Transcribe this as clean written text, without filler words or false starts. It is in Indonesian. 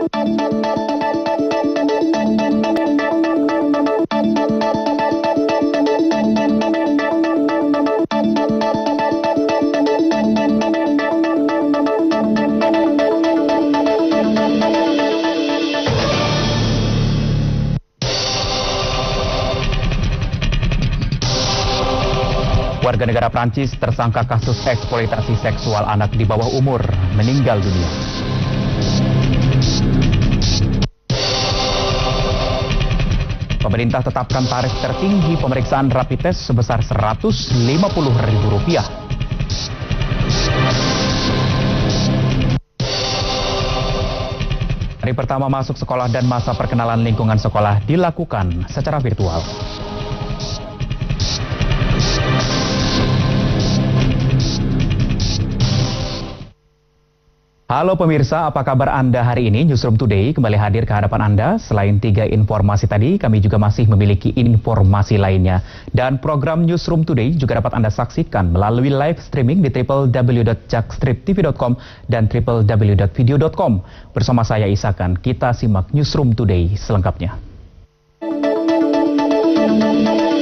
Warga negara Prancis tersangka kasus eksploitasi seksual anak di bawah umur meninggal dunia. Pemerintah tetapkan tarif tertinggi pemeriksaan rapid test sebesar Rp150.000. Hari pertama masuk sekolah dan masa perkenalan lingkungan sekolah dilakukan secara virtual. Halo pemirsa, apa kabar Anda hari ini? Newsroom Today kembali hadir ke hadapan Anda. Selain 3 informasi tadi, kami juga masih memiliki informasi lainnya. Dan program Newsroom Today juga dapat Anda saksikan melalui live streaming di www.jakstriptv.com dan www.video.com. Bersama saya Isakan, kita simak Newsroom Today selengkapnya.